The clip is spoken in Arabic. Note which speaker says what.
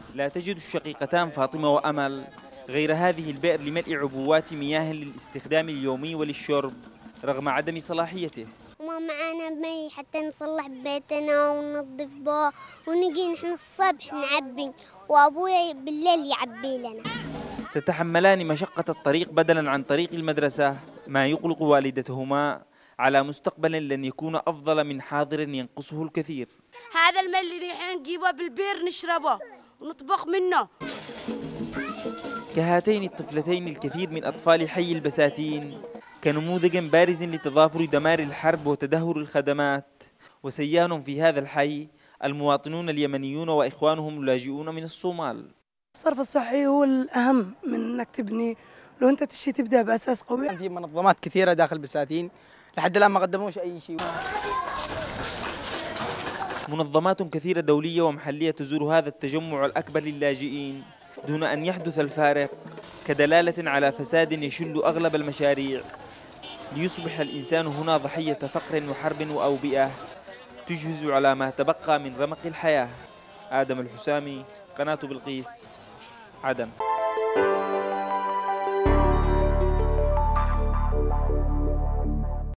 Speaker 1: لا تجد الشقيقتان فاطمة وأمل غير هذه البئر لملء عبوات مياه للاستخدام اليومي وللشرب رغم عدم صلاحيته.
Speaker 2: وما معانا مي حتى نصلح بيتنا وننظف به، ونجي نحن الصبح نعبي وأبوي بالليل يعبي لنا.
Speaker 1: تتحملان مشقة الطريق بدلا عن طريق المدرسة، ما يقلق والدتهما على مستقبل لن يكون أفضل من حاضر ينقصه الكثير.
Speaker 3: هذا الماء اللي نحن نجيبه بالبير نشربه ونطبخ منه.
Speaker 1: كهاتين الطفلتين الكثير من أطفال حي البساتين كنموذج بارز لتضافر دمار الحرب وتدهور الخدمات، وسيان في هذا الحي المواطنون اليمنيون وإخوانهم اللاجئون من الصومال.
Speaker 4: الصرف الصحي هو الأهم من أنك تبني، لو أنت تشي تبدأ بأساس قوي.
Speaker 5: في منظمات كثيرة داخل بساتين لحد الآن ما قدموش أي شيء.
Speaker 1: منظمات كثيرة دولية ومحلية تزور هذا التجمع الأكبر للاجئين دون أن يحدث الفارق، كدلالة على فساد يشل أغلب المشاريع، ليصبح الإنسان هنا ضحية فقر وحرب وأوبئة تجهز على ما تبقى من رمق الحياة. آدم الحسامي، قناة بلقيس، عدن.